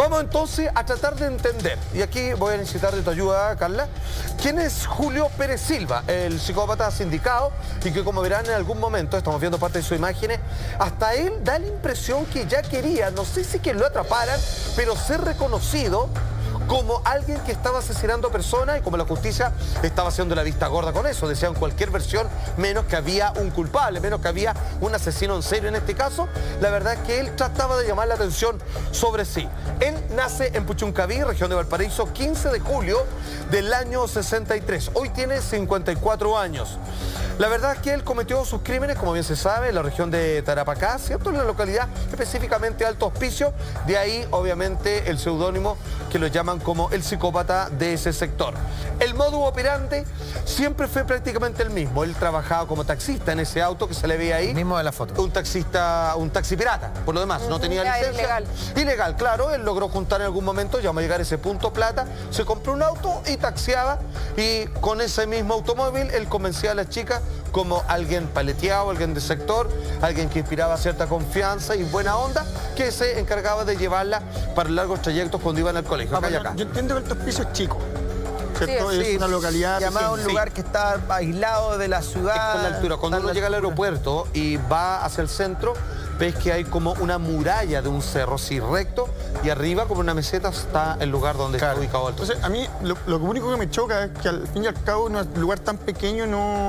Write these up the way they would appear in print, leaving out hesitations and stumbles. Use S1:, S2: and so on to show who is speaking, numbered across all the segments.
S1: Vamos entonces a tratar de entender, y aquí voy a necesitar de tu ayuda, Carla, quién es Julio Pérez Silva, el psicópata sindicado, y que como verán en algún momento, estamos viendo parte de sus imágenes, hasta él da la impresión que ya quería, no sé si que lo atraparan, pero ser reconocido como alguien que estaba asesinando personas y como la justicia estaba haciendo la vista gorda con eso. Decían cualquier versión, menos que había un culpable, menos que había un asesino en serio en este caso. La verdad es que él trataba de llamar la atención sobre sí. Él nace en Puchuncaví, región de Valparaíso, 15 de julio del año 63. Hoy tiene 54 años. La verdad es que él cometió sus crímenes, como bien se sabe, en la región de Tarapacá, ¿cierto? En la localidad específicamente Alto Hospicio. De ahí, obviamente, el seudónimo que lo llaman como el psicópata de ese sector. El modus operandi siempre fue prácticamente el mismo. Él trabajaba como taxista en ese auto que se le ve ahí.
S2: El mismo de la foto.
S1: Un taxista, un taxi pirata, por lo demás. No tenía licencia.
S3: Ilegal.
S1: Ilegal, claro. Él logró juntar en algún momento, ya vamos a llegar a ese punto plata, se compró un auto y taxiaba. Y con ese mismo automóvil, él convencía a las chicas como alguien paleteado, alguien de sector, alguien que inspiraba cierta confianza y buena onda, que se encargaba de llevarla para largos trayectos cuando iban al colegio. Acá y acá.
S4: Yo entiendo que el Hospicio es chico, ¿cierto?
S3: Sí,
S4: es una localidad
S2: Llamado un lugar que está aislado de la ciudad.
S1: Es con la altura. Cuando uno llega al aeropuerto y va hacia el centro, ves que hay como una muralla de un cerro, así recto, y arriba, como una meseta, está el lugar donde está ubicado el
S4: Entonces, a mí lo único que me choca es que al fin y al cabo, en un lugar tan pequeño,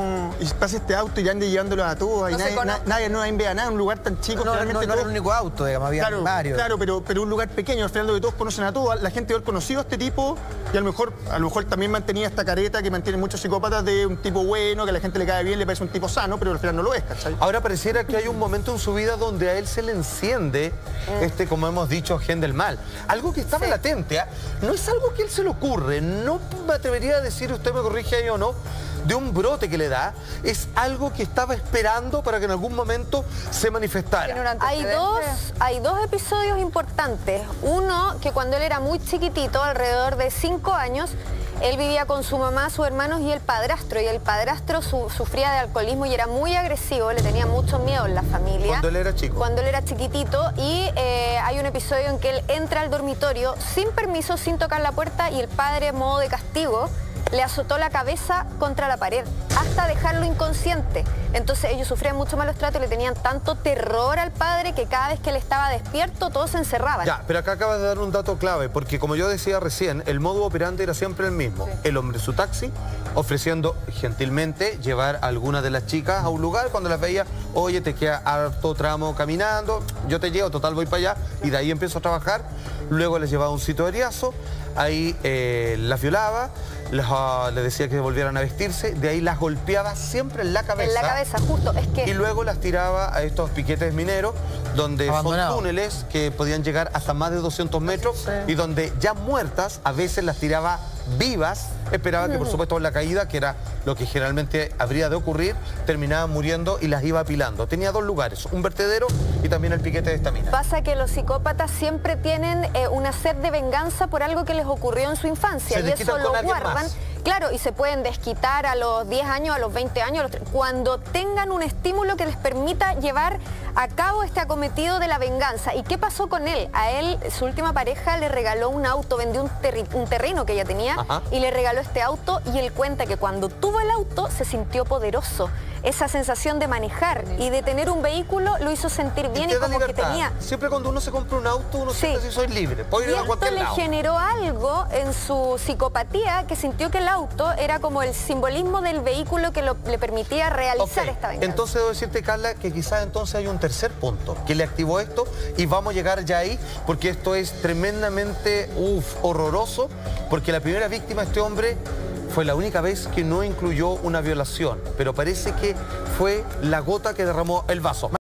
S4: y pasa este auto y ande llevándolo a todos, y nadie no vea nada, un lugar tan chico.
S2: No era el único auto, digamos, había varios.
S4: Claro, pero un lugar pequeño, al final donde todos conocen a todos, la gente ha conocido a este tipo, y a lo mejor también mantenía esta careta que mantienen muchos psicópatas de un tipo bueno, que a la gente le cae bien, le parece un tipo sano, pero al final no lo es, ¿cachai?
S1: Ahora pareciera que hay un momento en su vida donde a él se le enciende como hemos dicho, gen del mal. Algo que estaba latente, ¿eh? No es algo que a él se le ocurre, no me atrevería a decir, usted me corrige ahí o no, de un brote que le da, es algo que estaba esperando para que en algún momento se manifestara.
S3: Hay dos episodios importantes. Uno, que cuando él era muy chiquitito, alrededor de 5 años, él vivía con su mamá, sus hermanos y el padrastro. Y el padrastro sufría de alcoholismo y era muy agresivo, le tenía mucho miedo en la familia.
S1: Cuando él era chico.
S3: Cuando él era chiquitito. Y hay un episodio en que él entra al dormitorio sin permiso, sin tocar la puerta, y el padre, en modo de castigo, le azotó la cabeza contra la pared, hasta dejarlo inconsciente. Entonces ellos sufrían mucho malos tratos y le tenían tanto terror al padre que cada vez que él estaba despierto, todos se encerraban.
S1: Ya, pero acá acabas de dar un dato clave, porque como yo decía recién, el modus operandi era siempre el mismo. Sí. El hombre en su taxi, ofreciendo gentilmente llevar a alguna de las chicas a un lugar, cuando las veía, oye, te queda harto tramo caminando, yo te llevo, total voy para allá, y de ahí empiezo a trabajar. Luego les llevaba a un sitio de Ariazo, ahí las violaba, les decía que volvieran a vestirse, de ahí las golpeaba siempre en la cabeza.
S3: En la cabeza, justo, es que...
S1: Y luego las tiraba a estos piquetes mineros, donde son túneles que podían llegar hasta más de 200 metros, sí. Y donde ya muertas, a veces las tiraba vivas, esperaba que por supuesto en la caída, que era lo que generalmente habría de ocurrir, terminaban muriendo y las iba apilando. Tenía dos lugares, un vertedero y también el piquete de estamina.
S3: Pasa que los psicópatas siempre tienen una sed de venganza por algo que les ocurrió en su infancia, y eso lo guardan. Claro, y se pueden desquitar a los 10 años, a los 20 años, cuando tengan un estímulo que les permita llevar a cabo este acometido de la venganza. ¿Y qué pasó con él? A él, su última pareja, le regaló un auto, vendió un terreno que ella tenía. Ajá. Y le regaló este auto, y él cuenta que cuando tuvo el auto se sintió poderoso. Esa sensación de manejar y de tener un vehículo lo hizo sentir bien, y como que tenía...
S1: Siempre cuando uno se compra un auto, uno siente si soy libre, puedo ir a cualquier lado.
S3: Y esto le generó algo en su psicopatía, que sintió que el auto era como el simbolismo del vehículo que le permitía realizar esta venganza.
S1: Entonces debo decirte, Carla, que quizás entonces hay un tercer punto que le activó esto, y vamos a llegar ya ahí, porque esto es tremendamente horroroso, porque la primera víctima de este hombre fue la única vez que no incluyó una violación, pero parece que fue la gota que derramó el vaso.